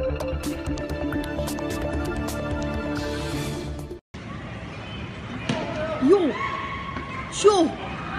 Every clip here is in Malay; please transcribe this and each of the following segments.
Yo, show.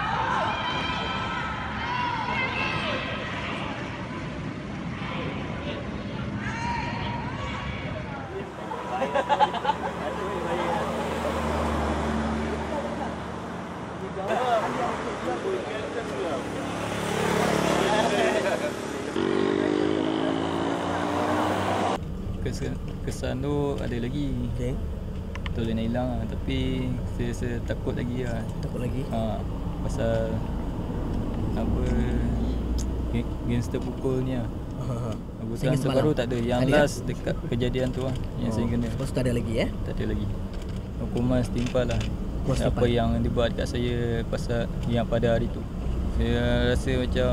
Kesan tu ada lagi. Okay. Betul nak hilang lah. Tapi saya takut lagi lah. Takut lagi? Pasal apa, gangster pukul ni lah. Anggota terbaru tak ada. Yang ada last dekat kejadian tu lah yang saya kena. Lepas tu tak ada lagi Tak ada lagi. Hukuman setimpal lah. Apa yang dibuat kat saya pasal yang pada hari tu. Saya rasa macam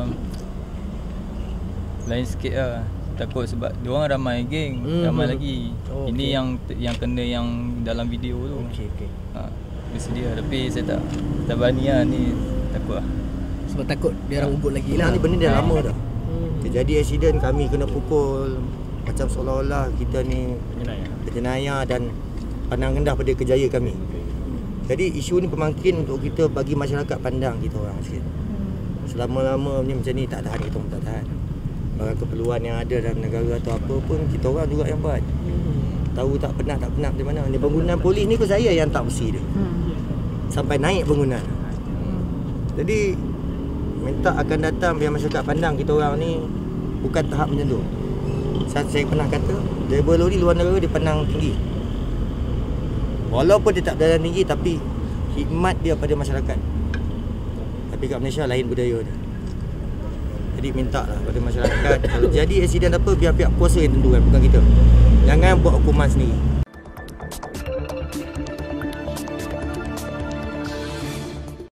lain sikit lah. Takut sebab diorang ramai geng, ramai lagi. Ini yang kena yang dalam video tu. Okey. Bersedia tapi saya tak berani lah ni, takut lah. Sebab takut dia orang ubut lagi lah. Ni benda dah lama dah. Terjadi accident, kami kena pukul. Macam seolah-olah kita ni berjenayah dan pandang rendah pada kerjaya kami. Jadi isu ni pemangkin untuk kita bagi masyarakat pandang kita orang sikit. Selama-lamanya macam ni tak tahan, kita pun tak tahan. Barang keperluan yang ada dalam negara atau apa pun kita orang juga yang buat. Tahu tak penat di mana. Ni bangunan polis ni pun saya yang tak besi dia. Sampai naik bangunan. Jadi minta akan datang biar masyarakat pandang kita orang ni bukan tahap macam tu. Saya pernah kata driver lori luar negara dia pandang tinggi. Walaupun dia tak berdarah tinggi tapi khidmat dia pada masyarakat. Tapi kat Malaysia lain budaya dia. Jadi minta lah pada masyarakat kalau jadi accident apa biar pihak kuasa yang tentukan, bukan kita. Jangan buat hukuman sendiri.